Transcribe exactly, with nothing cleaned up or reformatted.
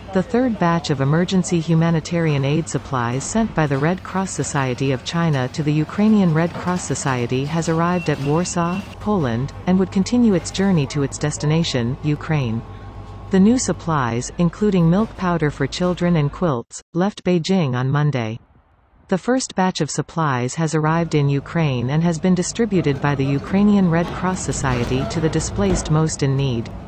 The third batch of emergency humanitarian aid supplies sent by the Red Cross Society of China to the Ukrainian Red Cross Society has arrived at Warsaw, Poland, and would continue its journey to its destination, Ukraine. The new supplies, including milk powder for children and quilts, left Beijing on Monday. The first batch of supplies has arrived in Ukraine and has been distributed by the Ukrainian Red Cross Society to the displaced most in need.